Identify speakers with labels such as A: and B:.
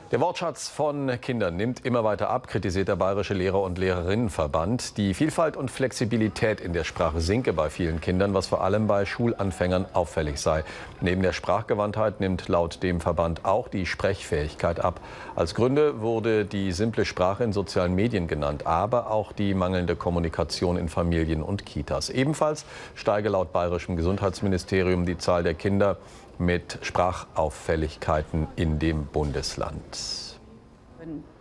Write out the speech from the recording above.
A: Der Wortschatz von Kindern nimmt immer weiter ab, kritisiert der Bayerische Lehrer- und Lehrerinnenverband. Die Vielfalt und Flexibilität in der Sprache sinke bei vielen Kindern, was vor allem bei Schulanfängern auffällig sei. Neben der Sprachgewandtheit nimmt laut dem Verband auch die Sprechfähigkeit ab. Als Gründe wurde die simple Sprache in sozialen Medien genannt, aber auch die mangelnde Kommunikation in Familien und Kitas. Ebenfalls steige laut bayerischem Gesundheitsministerium die Zahl der Kinder mit Sprachauffälligkeiten in dem Bundesland.